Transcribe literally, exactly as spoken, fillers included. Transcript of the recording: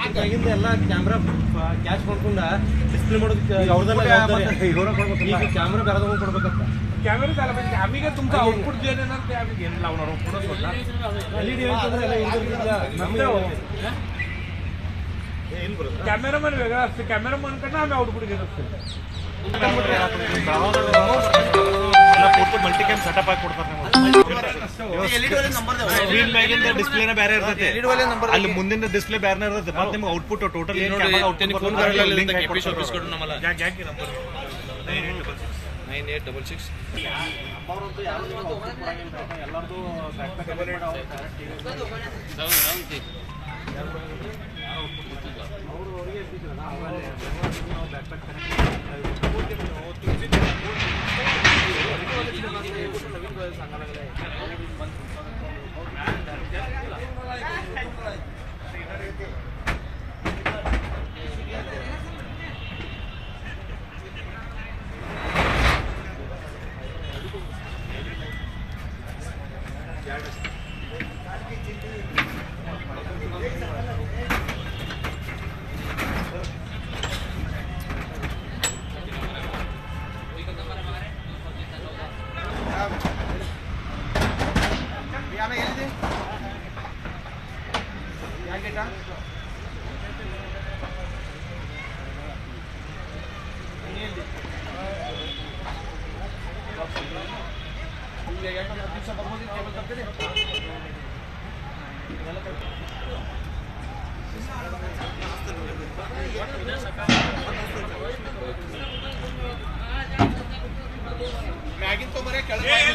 ಆಗಿಂದ ಎಲ್ಲ camera catch ಮಾಡ್ಕೊಂಡ ಡಿಸ್ಪ್ಲೇ ಮಾಡೋದಕ್ಕೆ ಅವ್ರದೆಲ್ಲ ಈಗ ಕ್ಯಾಮ್ರಾ ಬೇರೆ ಕೊಡ್ಬೇಕಂತ कॅमेरा झाला पाहिजे आम्ही काय तुमचं आउटपुट जे देणार ते आम्ही घेऊन लावणार आहोत पुढे सोडणार एलईडी कॅमेरामॅन वेगळा असते कॅमेरामॅनकडनं आम्ही आउटपुट घेत असतो फोटो मल्टीकॅम सेटअप ಆಗಿ ಕೊಡ್ತಾರೆ ಎಲ್ಇಡಿ ವಾಲೆ ನಂಬರ್ ಸ್ಕ್ರೀನ್ ಮ್ಯಾಗಿಂದ ಡಿಸ್ಪ್ಲೇನ ಬೇರೆ ಇರ್ತೈತೆ ಎಲ್ಇಡಿ ವಾಲೆ ನಂಬರ್ ಅಲ್ಲಿ ಮುಂದಿನ ಡಿಸ್ಪ್ಲೇ ಬೇರೆ ಇರ್ತೈತೆ ಮತ್ತೆ ನಿಮಗೆ ಔಟ್ಪುಟ್ ಟೋಟಲ್ ಏನು ಕ್ಯಾಮೆರಾ ಔಟ್ಪುಟ್ ಫೋನ್ ಮಾಡಲಿಲ್ಲ ಅಂತ ಕೆಪಿ ಸರ್ವಿಸ್ ಕೊಡು ನಮ್ಮಲ್ಲ ಯಾಕೆ ಯಾಕೆ number nine eight six six ನಂಬರಂತೂ ಯಾರು ಎಲ್ಲರದು ಬ್ಯಾಕ್ ಬ್ಯಾಕ್ ಡಬಲ್ ಏಟ್ ಅವರು ಅವರಿಗೆ ಇಟ್ಟಿದ್ರು ನಾವು ಬ್ಯಾಕ್ ಬ್ಯಾಕ್ ಕನೆಕ್ಟ್ ಮ್ಯಾಗಿನ್ ತೊಂಬರೇ ಕೆಳಗೆ